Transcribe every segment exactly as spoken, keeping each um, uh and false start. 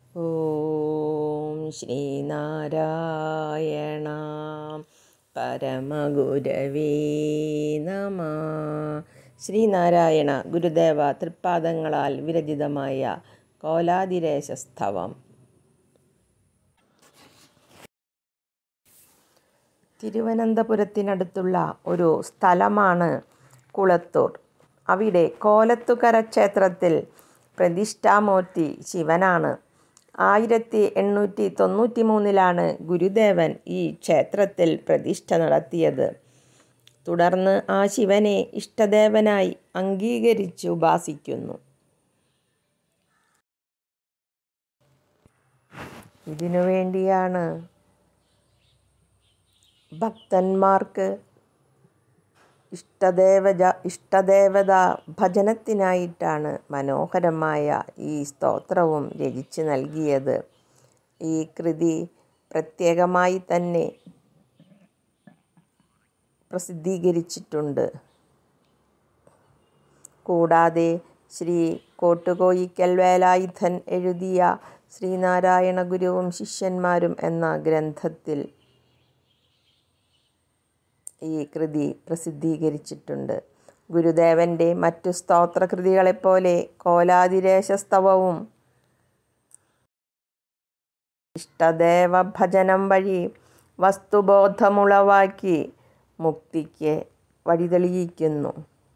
ഓം ശ്രീനാരായണ പരമഗുരവേ നമ. ശ്രീനാരായണ ഗുരുദേവ തൃപ്പാദങ്ങളാൽ വിരചിതമായ കോലാതിരേശസ്തവം. തിരുവനന്തപുരത്തിനടുത്തുള്ള ഒരു സ്ഥലമാണ് കുളത്തൂർ. അവിടെ കോലത്തുകര ക്ഷേത്രത്തിൽ പ്രതിഷ്ഠാമൂർത്തി ശിവനാണ്. ആയിരത്തി എണ്ണൂറ്റി തൊണ്ണൂറ്റി മൂന്നിലാണ് ഗുരുദേവൻ ഈ ക്ഷേത്രത്തിൽ പ്രതിഷ്ഠ നടത്തിയത്. തുടർന്ന് ആ ശിവനെ ഇഷ്ടദേവനായി അംഗീകരിച്ച് ഉപാസിക്കുന്നു. ഇതിനു വേണ്ടിയാണ് ഭക്തന്മാർക്ക് ഇഷ്ടദേവത ഇഷ്ടദേവത ഭജനത്തിനായിട്ടാണ് മനോഹരമായ ഈ സ്തോത്രവും രചിച്ച് നൽകിയത്. ഈ കൃതി പ്രത്യേകമായി തന്നെ പ്രസിദ്ധീകരിച്ചിട്ടുണ്ട്. കൂടാതെ ശ്രീ കോട്ടുകോയിക്കൽ വേലായുധൻ എഴുതിയ ശ്രീനാരായണ ഗുരുവും ശിഷ്യന്മാരും എന്ന ഗ്രന്ഥത്തിൽ ഈ കൃതി പ്രസിദ്ധീകരിച്ചിട്ടുണ്ട്. ഗുരുദേവൻ്റെ മറ്റു സ്തോത്രകൃതികളെപ്പോലെ കോലാതിരേശസ്തവവും ഇഷ്ടദേവ ഭജനം വഴി വസ്തുബോധമുളവാക്കി മുക്തിക്ക് വഴിതെളിയിക്കുന്നു.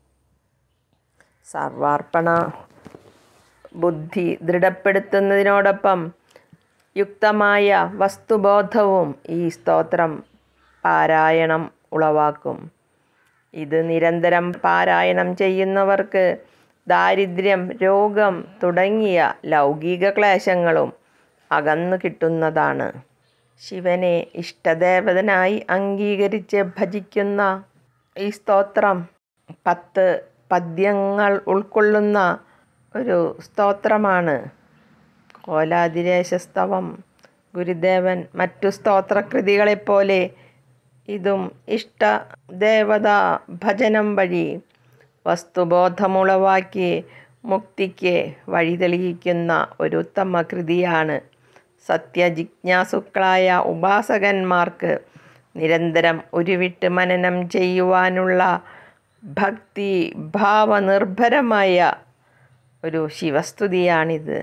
സർവാർപ്പണ ബുദ്ധി ദൃഢപ്പെടുത്തുന്നതിനോടൊപ്പം യുക്തമായ വസ്തുബോധവും ഈ സ്തോത്രം പാരായണം ഉളവാക്കും. ഇത് നിരന്തരം പാരായണം ചെയ്യുന്നവർക്ക് ദാരിദ്ര്യം, രോഗം തുടങ്ങിയ ലൗകിക ക്ലേശങ്ങളും അകന്നു കിട്ടുന്നതാണ്. ശിവനെ ഇഷ്ടദേവതനായി അംഗീകരിച്ച് ഭജിക്കുന്ന ഈ സ്തോത്രം പത്ത് പദ്യങ്ങൾ ഉൾക്കൊള്ളുന്ന ഒരു സ്തോത്രമാണ് കോലാതിരേശസ്തവം. ഗുരുദേവൻ മറ്റു സ്തോത്രകൃതികളെപ്പോലെ ഇതും ഇഷ്ടദേവതാ ഭജനം വഴി വസ്തുബോധമുളവാക്കി മുക്തിക്ക് വഴിതെളിയിക്കുന്ന ഒരു ഉത്തമ കൃതിയാണ്. സത്യജിജ്ഞാസുക്കളായ ഉപാസകന്മാർക്ക് നിരന്തരം ഉരുവിട്ട് മനനം ചെയ്യുവാനുള്ള ഭക്തി ഭാവനിർഭരമായ ഒരു ശിവസ്തുതിയാണിത്.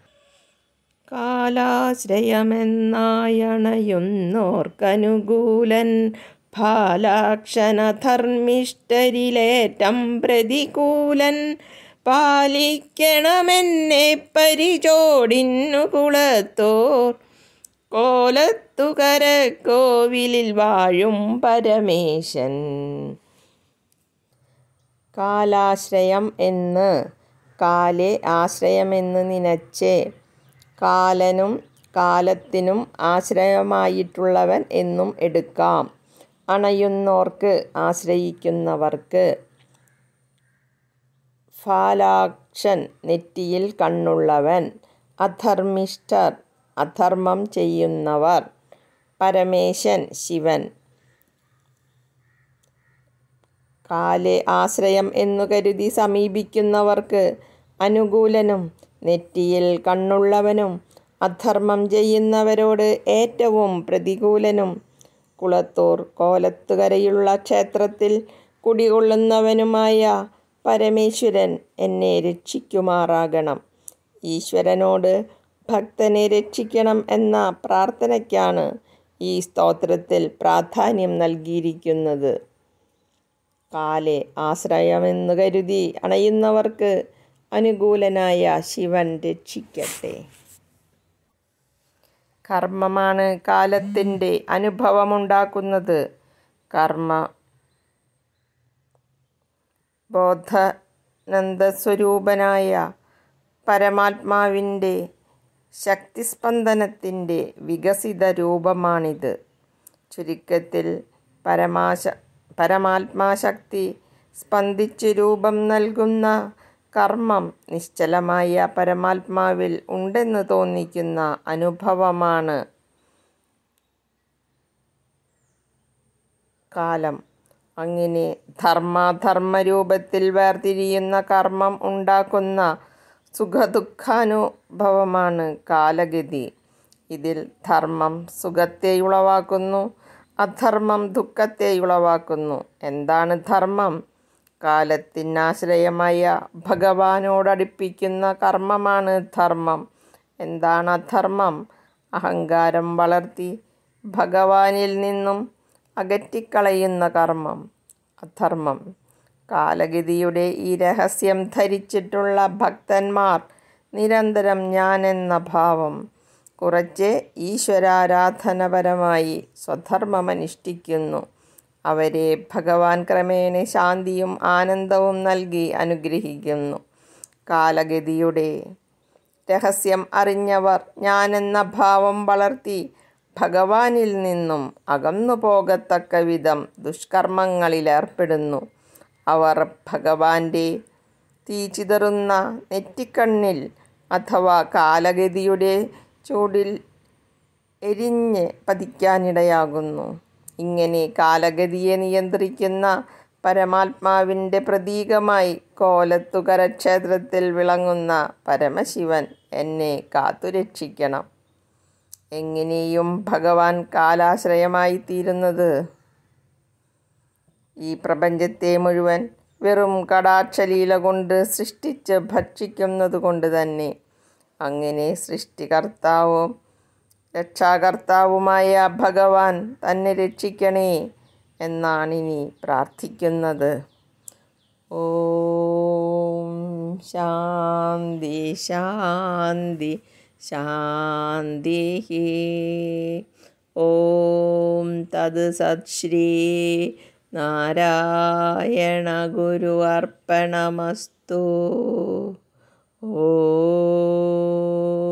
കാലാശ്രയമെന്നായണയുന്നോർക്കനുകൂലൻ ഫാലാക്ഷണധർമ്മിഷ്ഠരിലേറ്റം പ്രതികൂലൻ പാലിക്കണമെന്നെ പരിചോടിന്നു കുളത്തോർ കോലത്തുകര കോവിലിൽ വാഴും പരമേശൻ. കാലാശ്രയം എന്ന് കാലെ ആശ്രയമെന്ന് നിനച്ചേ കാലനും കാലത്തിനും ആശ്രയമായിട്ടുള്ളവൻ എന്നും എടുക്കാം. അണയുന്നോർക്ക് ആശ്രയിക്കുന്നവർക്ക്. ഫാലാക്ഷൻ നെറ്റിയിൽ കണ്ണുള്ളവൻ. അധർമ്മിഷ്ഠർ അധർമ്മം ചെയ്യുന്നവർ. പരമേശൻ ശിവൻ. കാലെ ആശ്രയം എന്നു കരുതി സമീപിക്കുന്നവർക്ക് അനുകൂലനും നെറ്റിയിൽ കണ്ണുള്ളവനും അധർമ്മം ചെയ്യുന്നവരോട് ഏറ്റവും പ്രതികൂലനും കുളത്തൂർ കോലത്തുകരയുള്ള ക്ഷേത്രത്തിൽ കുടികൊള്ളുന്നവനുമായ പരമേശ്വരൻ എന്നെ രക്ഷിക്കുമാറാകണം. ഈശ്വരനോട് ഭക്തനെ രക്ഷിക്കണം എന്ന പ്രാർത്ഥനയ്ക്കാണ് ഈ സ്തോത്രത്തിൽ പ്രാധാന്യം നൽകിയിരിക്കുന്നത്. കാലെ ആശ്രയമെന്നു കരുതി അണയുന്നവർക്ക് അനുകൂലനായ ശിവൻ രക്ഷിക്കട്ടെ. കർമ്മമാണ് കാലത്തിൻ്റെ അനുഭവമുണ്ടാക്കുന്നത്. കർമ്മ ബോധാനന്ദസ്വരൂപനായ പരമാത്മാവിൻ്റെ ശക്തിസ്പന്ദനത്തിൻ്റെ വികസിത രൂപമാണിത്. ചുരുക്കത്തിൽ പരമാശ പരമാത്മാശക്തി സ്പന്ദിച്ച് രൂപം നൽകുന്ന കർമ്മം നിശ്ചലമായ പരമാത്മാവിൽ ഉണ്ടെന്ന് തോന്നിക്കുന്ന അനുഭവമാണ് കാലം. അങ്ങനെ ധർമാധർമ്മ രൂപത്തിൽ വേർതിരിയുന്ന കർമ്മം ഉണ്ടാക്കുന്ന സുഖദുഃഖാനുഭവമാണ് കാലഗതി. ഇതിൽ ധർമ്മം സുഖത്തെ ഉളവാക്കുന്നു, അധർമ്മം ദുഃഖത്തെ ഉളവാക്കുന്നു. എന്താണ് ധർമ്മം? കാലത്തിനാശ്രയമായ ഭഗവാനോടടുപ്പിക്കുന്ന കർമ്മമാണ് ധർമ്മം. എന്താണ് അധർമ്മം? അഹങ്കാരം വളർത്തി ഭഗവാനിൽ നിന്നും അകറ്റിക്കളയുന്ന കർമ്മം അധർമ്മം. കാലഗതിയുടെ ഈ രഹസ്യം ധരിച്ചിട്ടുള്ള ഭക്തന്മാർ നിരന്തരം ഞാനെന്ന ഭാവം കുറച്ച് ഈശ്വരാരാധനപരമായി സ്വധർമ്മമനുഷ്ഠിക്കുന്നു. അവരെ ഭഗവാൻ ക്രമേണ ശാന്തിയും ആനന്ദവും നൽകി അനുഗ്രഹിക്കുന്നു. കാലഗതിയുടെ രഹസ്യം അറിഞ്ഞവർ ഞാനെന്ന ഭാവം വളർത്തി ഭഗവാനിൽ നിന്നും അകന്നു പോകത്തക്ക വിധം ദുഷ്കർമ്മങ്ങളിലേർപ്പെടുന്നു. അവർ ഭഗവാന്റെ തീ ചിതറുന്ന നെറ്റിക്കണ്ണിൽ അഥവാ കാലഗതിയുടെ ചൂടിൽ എരിഞ്ഞ് പതിക്കാനിടയാകുന്നു. ഇങ്ങനെ കാലഗതിയെ നിയന്ത്രിക്കുന്ന പരമാത്മാവിൻ്റെ പ്രതീകമായി കോലത്തുകര ക്ഷേത്രത്തിൽ വിളങ്ങുന്ന പരമശിവൻ എന്നെ കാത്തുരക്ഷിക്കണം. എങ്ങനെയും ഭഗവാൻ കാലാശ്രയമായി തീരുന്നത് ഈ പ്രപഞ്ചത്തെ മുഴുവൻ വെറും കടാക്ഷലീല കൊണ്ട് സൃഷ്ടിച്ച് ഭക്ഷിക്കുന്നത് കൊണ്ട് തന്നെ. അങ്ങനെ സൃഷ്ടികർത്താവും രക്ഷാകർത്താവുമായ ഭഗവാൻ തന്നെ രക്ഷിക്കണേ എന്നാണിനി പ്രാർത്ഥിക്കുന്നത്. ഓം ശാന്തി ശാന്തി ശാന്തി. ഓം തത് സത് ശ്രീ നാരായണ ഗുരു അർപ്പണമസ്തു. ഓം